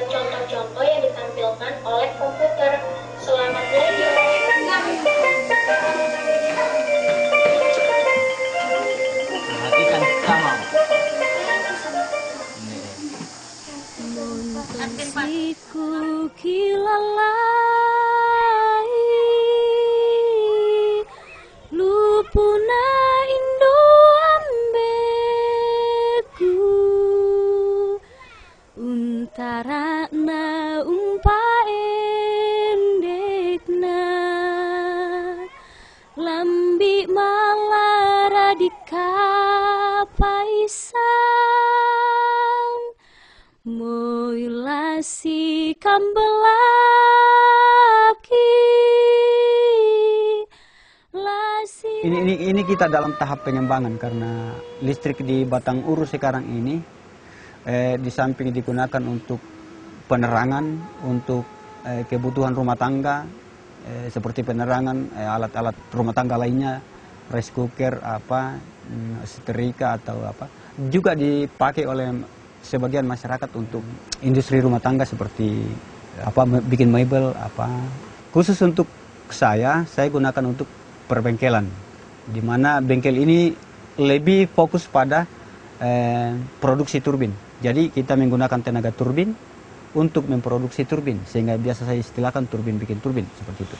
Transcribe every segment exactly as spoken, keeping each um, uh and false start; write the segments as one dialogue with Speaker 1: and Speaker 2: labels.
Speaker 1: contoh-contoh yang ditampilkan oleh komputer. Selamat belajar.
Speaker 2: Perhatikan sama.
Speaker 3: Siku kilalai lupuna indo ambeku untara na umpa endekna lambi malara di kapaisan moilasi kambelaki lasi.
Speaker 4: Ini, ini, ini kita dalam tahap pengembangan karena listrik di Batang Uru sekarang ini eh, di samping digunakan untuk penerangan, untuk eh, kebutuhan rumah tangga eh, seperti penerangan, eh, alat-alat rumah tangga lainnya, rice cooker, apa, hmm, setrika atau apa, juga dipakai oleh sebagian masyarakat untuk industri rumah tangga seperti apa bikin mebel apa. Khusus untuk saya, saya gunakan untuk perbengkelan, di mana bengkel ini lebih fokus pada eh, produksi turbin. Jadi kita menggunakan tenaga turbin untuk memproduksi turbin, sehingga biasa saya istilahkan turbin bikin turbin seperti itu.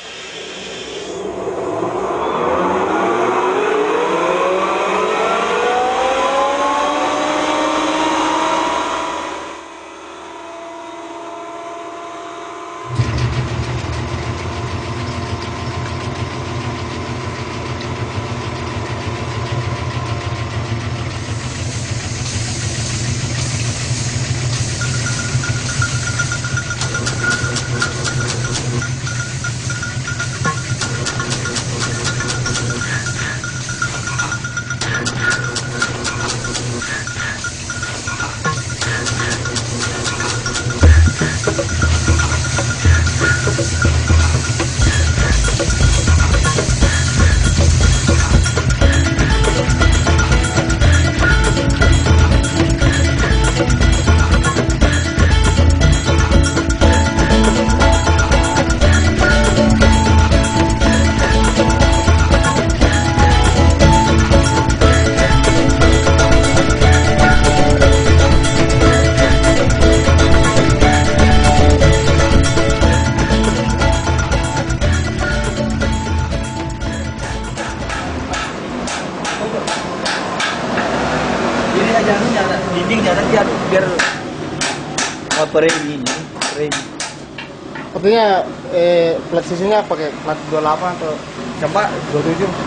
Speaker 2: Dinding jangan biar biar apa ini rem.
Speaker 5: Kopinya eh, plat sisinya pakai plat dua puluh delapan atau coba dua puluh tujuh.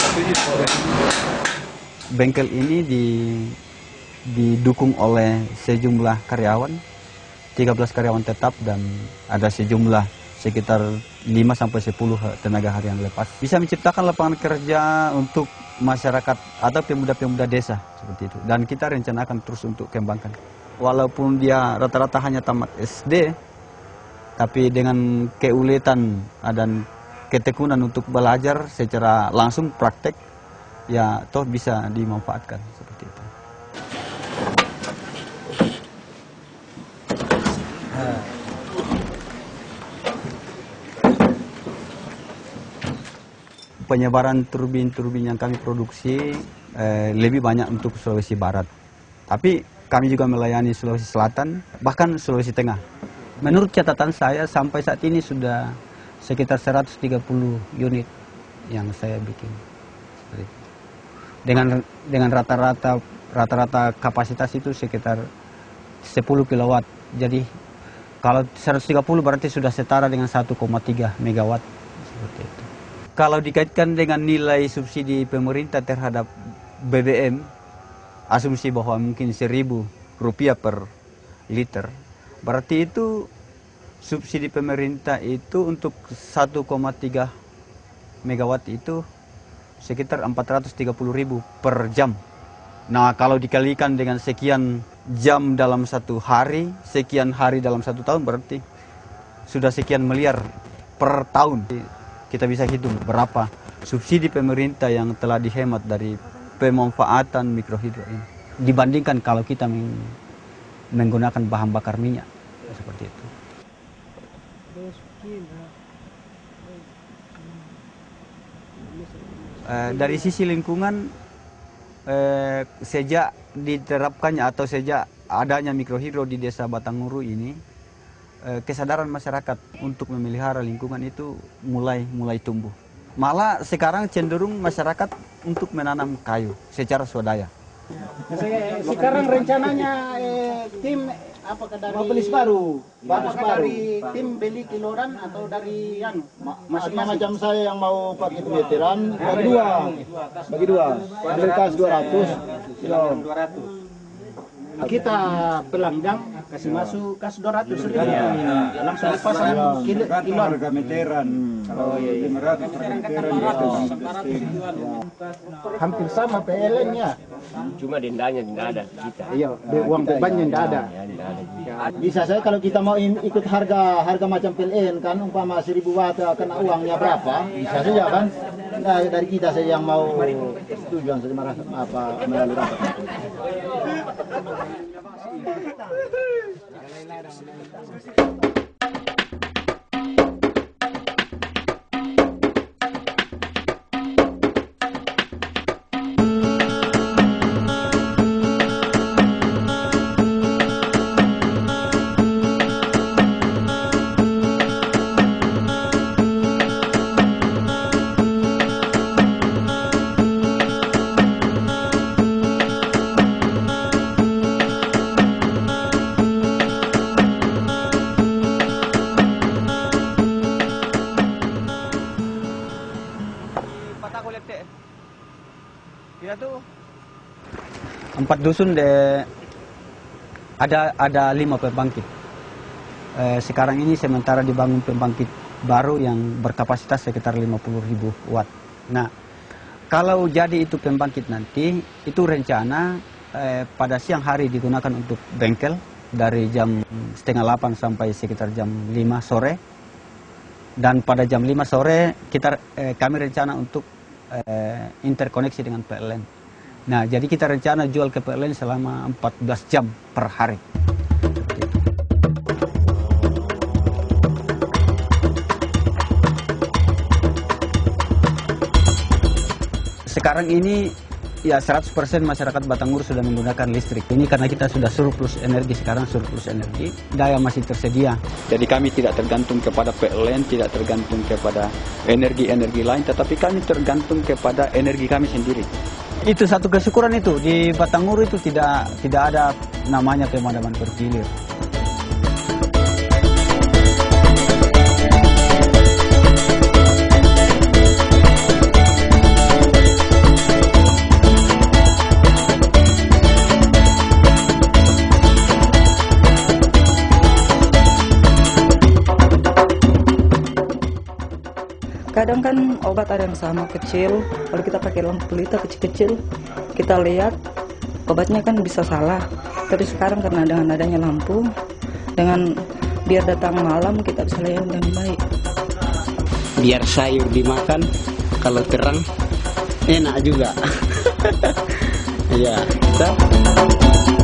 Speaker 4: Bengkel ini di, didukung oleh sejumlah karyawan, tiga belas karyawan tetap dan ada sejumlah sekitar lima sampai sepuluh tenaga harian lepas. Bisa menciptakan lapangan kerja untuk masyarakat atau pemuda-pemuda desa seperti itu. Dan kita rencanakan terus untuk kembangkan. Walaupun dia rata-rata hanya tamat S D, tapi dengan keuletan dan ketekunan untuk belajar secara langsung praktek, ya toh bisa dimanfaatkan seperti itu. Penyebaran turbin-turbin yang kami produksi eh, lebih banyak untuk Sulawesi Barat. Tapi kami juga melayani Sulawesi Selatan, bahkan Sulawesi Tengah. Menurut catatan saya sampai saat ini sudah sekitar seratus tiga puluh unit yang saya bikin. Dengan dengan rata-rata rata-rata kapasitas itu sekitar sepuluh kilowatt. Jadi kalau seratus tiga puluh berarti sudah setara dengan satu koma tiga megawatt seperti itu. Kalau dikaitkan dengan nilai subsidi pemerintah terhadap B B M, asumsi bahwa mungkin seribu rupiah per liter, berarti itu subsidi pemerintah itu untuk satu koma tiga megawatt itu sekitar empat ratus tiga puluh ribu per jam. Nah, kalau dikalikan dengan sekian jam dalam satu hari, sekian hari dalam satu tahun, berarti sudah sekian miliar per tahun. Kita bisa hitung berapa subsidi pemerintah yang telah dihemat dari pemanfaatan mikrohidro ini. Dibandingkan kalau kita menggunakan bahan bakar minyak seperti itu. Eh, dari sisi lingkungan, eh, sejak diterapkannya atau sejak adanya mikrohidro di Desa Batanghuru ini, eh, kesadaran masyarakat untuk memelihara lingkungan itu mulai mulai tumbuh. Malah sekarang cenderung masyarakat untuk menanam kayu secara swadaya.
Speaker 6: Sekarang rencananya eh, tim apakah dari
Speaker 5: Mobilis baru,
Speaker 6: apakah
Speaker 5: baru.
Speaker 6: dari tim beli kiloran atau dari anu
Speaker 5: Masing-masing macam saya yang mau pakai meteran bagi dua, bagi dua, beli kas dua ratus kilo.
Speaker 6: kita pelanggang kasih masuk kas dua ratus ribu ya, langsung dipasang kilo kiloan.
Speaker 7: Harga meteran. Kalau lima ratus harga meteran itu
Speaker 6: Hampir sama P L N-nya.
Speaker 8: Cuma dendanya tidak ada kita.
Speaker 6: Iya, be- uang bebannya tidak ada.
Speaker 8: Ya, tidak ada.
Speaker 5: Bisa saya kalau kita mau in- ikut harga harga macam P L N kan umpama seribu watt kena uangnya berapa? Bisa saja kan? Nah, dari kita saja yang mau tujuan saja marah apa melalui rapat.
Speaker 4: Empat dusun de, ada ada lima pembangkit. Eh, sekarang ini sementara dibangun pembangkit baru yang berkapasitas sekitar lima puluh ribu watt. Nah, kalau jadi itu pembangkit nanti, itu rencana eh, pada siang hari digunakan untuk bengkel dari jam setengah delapan sampai sekitar jam lima sore. Dan pada jam lima sore kita eh, kami rencana untuk eh, interkoneksi dengan P L N. Nah, jadi kita rencana jual ke P L N selama empat belas jam per hari. Sekarang ini ya seratus persen masyarakat Batanghuru sudah menggunakan listrik. Ini karena kita sudah surplus energi, sekarang surplus energi, daya masih tersedia. Jadi kami tidak tergantung kepada P L N, tidak tergantung kepada energi-energi lain, tetapi kami tergantung kepada energi kami sendiri. Itu satu kesyukuran itu, di Batanghuru itu tidak tidak ada namanya pemadaman bergilir.
Speaker 9: Kadang kan obat ada yang sama kecil, kalau kita pakai lampu pelita kecil-kecil, kita lihat obatnya kan bisa salah. Tapi sekarang karena dengan adanya lampu, dengan biar datang malam kita bisa lihat dengan baik.
Speaker 10: Biar sayur dimakan, kalau terang enak juga. Ya, kita